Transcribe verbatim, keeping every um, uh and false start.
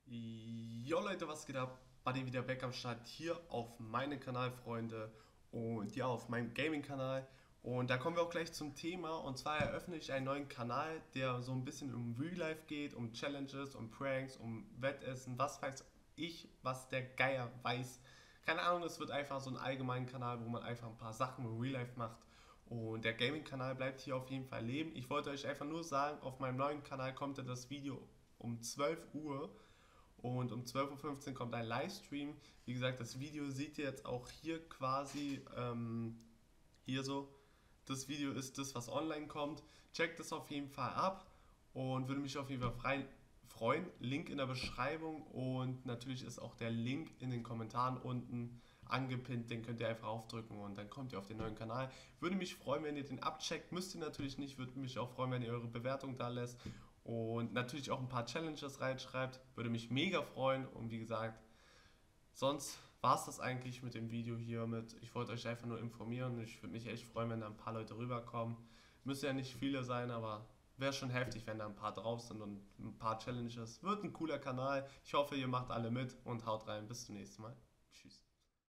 Jo Leute, was geht ab? Buddy wieder back am Start hier auf meinem Kanal, Freunde. Und ja, auf meinem Gaming-Kanal. Und da kommen wir auch gleich zum Thema. Und zwar eröffne ich einen neuen Kanal, der so ein bisschen um Real Life geht, um Challenges, um Pranks, um Wettessen, was weiß ich, was der Geier weiß. Keine Ahnung, es wird einfach so ein allgemeiner Kanal, wo man einfach ein paar Sachen im Real Life macht. Und der Gaming-Kanal bleibt hier auf jeden Fall leben. Ich wollte euch einfach nur sagen, auf meinem neuen Kanal kommt ja das Video um zwölf Uhr. Und um zwölf Uhr fünfzehn kommt ein Livestream. Wie gesagt, das Video seht ihr jetzt auch hier quasi, ähm, hier so. Das Video ist das, was online kommt. Checkt es auf jeden Fall ab und würde mich auf jeden Fall frei, freuen. Link in der Beschreibung und natürlich ist auch der Link in den Kommentaren unten angepinnt. Den könnt ihr einfach aufdrücken und dann kommt ihr auf den neuen Kanal. Würde mich freuen, wenn ihr den abcheckt. Müsst ihr natürlich nicht. Würde mich auch freuen, wenn ihr eure Bewertung da lässt und natürlich auch ein paar Challenges reinschreibt. Würde mich mega freuen und wie gesagt, sonst war es das eigentlich mit dem Video hier mit. Ich wollte euch einfach nur informieren. Ich würde mich echt freuen, wenn da ein paar Leute rüberkommen. Müssen ja nicht viele sein, aber wäre schon heftig, wenn da ein paar drauf sind und ein paar Challenges. Wird ein cooler Kanal. Ich hoffe, ihr macht alle mit und haut rein. Bis zum nächsten Mal. Tschüss.